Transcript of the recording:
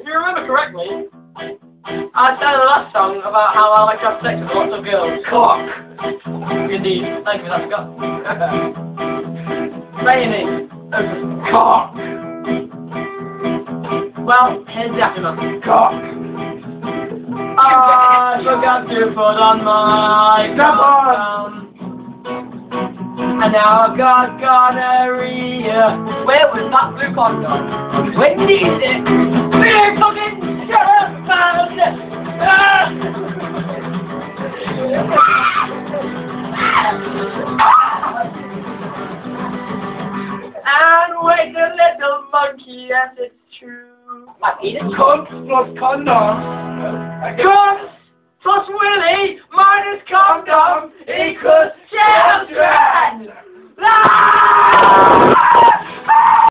you remember correctly, I sang the last song about how I like to have sex with lots of girls. Cock! Indeed. Thank you, that's got. Rainy. Cock! Well, here's the aftermath. Cock! I forgot to put on my crown. And now I've got gonorrhea. Where was that blue condom? When needs it? Big fucking shut up, man! And wait a little monkey, yes it's true. My penis comes plus condom. Comes plus Willie minus condom equals children!